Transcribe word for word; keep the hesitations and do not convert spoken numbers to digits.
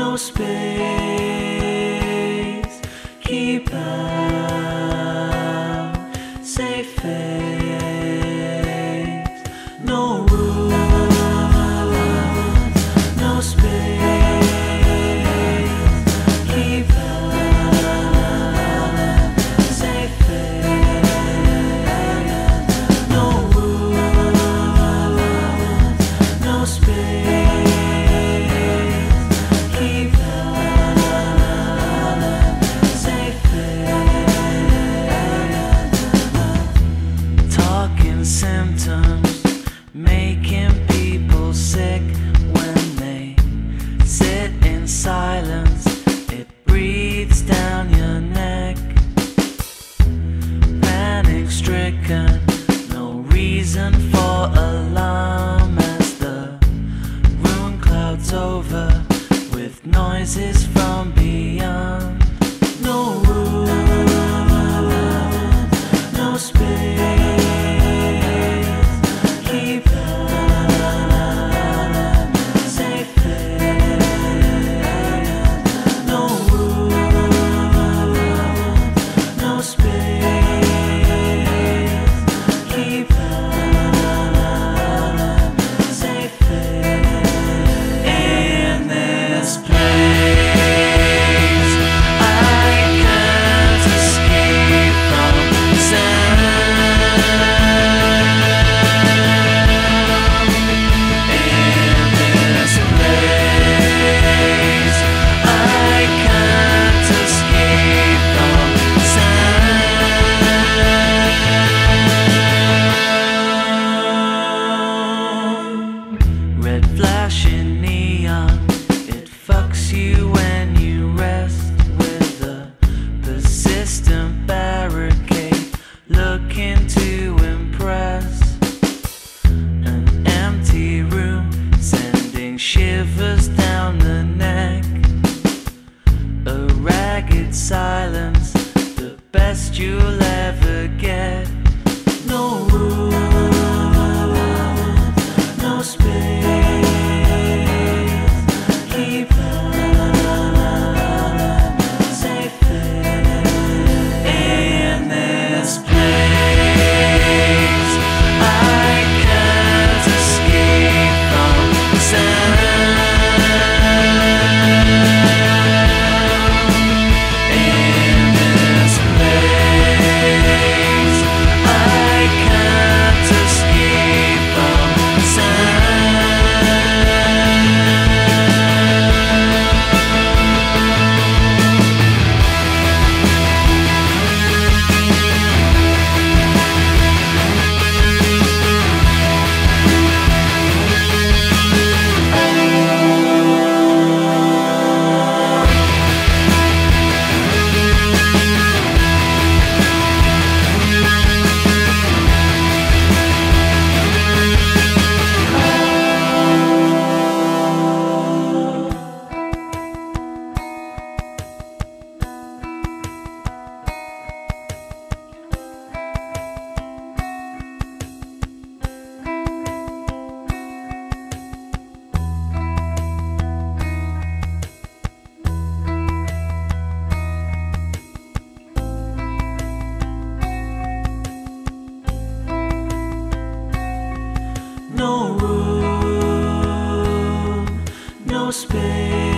no space. Keep out, safe face. No rules, no space. Keep out, safe face. No rules, no space. Symptoms making people sick when they sit in silence. It breathes down your neck. Panic stricken, no reason for alarm as the room clouds over with noises from beyond. No room, no space. Flashing neon, it fucks you when you rest with a persistent barricade, looking to impress. An empty room, sending shivers down the neck. A ragged silence, the best you'll ever get. No room, no space. No room, no space.